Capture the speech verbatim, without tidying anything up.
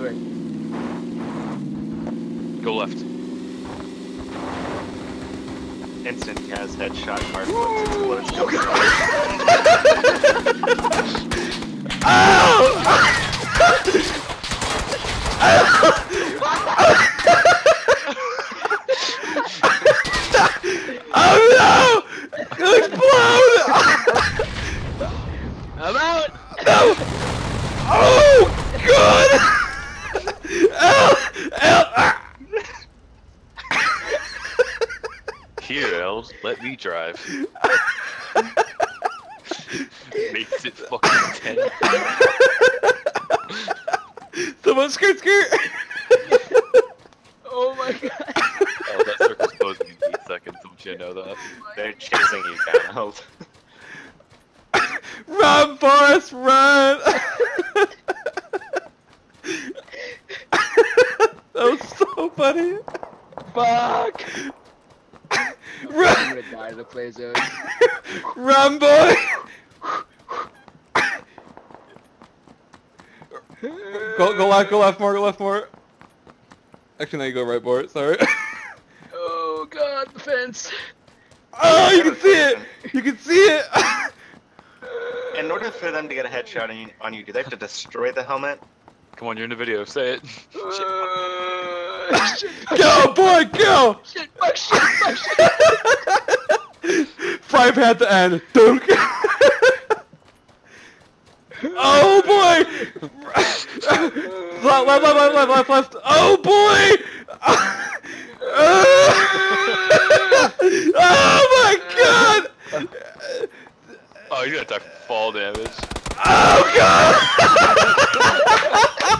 doing? Go left. Instant Kaz headshot hard flips into what it's going Oh no! Explode! I'm out! No! Oh god! Ow! Ow! Ah! Here, elves, let me drive. Makes it fucking ten. Someone skirt skirt! Oh my god. Oh, that circle's closing in eight seconds, don't you know that? They're chasing you, Donald. Run, Forrest, run! That was so funny. Fuck! Run! I'm gonna die in the play zone. Run, boy! Go, go left, go left more, go left more. Actually, now you go right more, sorry. Oh god, the fence. Oh, you can see it! You can see it! In order for them to get a headshot on you, on you, do they have to destroy the helmet? Come on, you're in the video, say it. Uh, shit, fuck, Go, boy, go! shit, fuck, shit, fuck, shit. Fry pan at the end. Dunk! Oh boy! Left, left, left, left, left, left, left. Oh boy! Oh my god! Oh, you gotta attack fall damage. Oh god!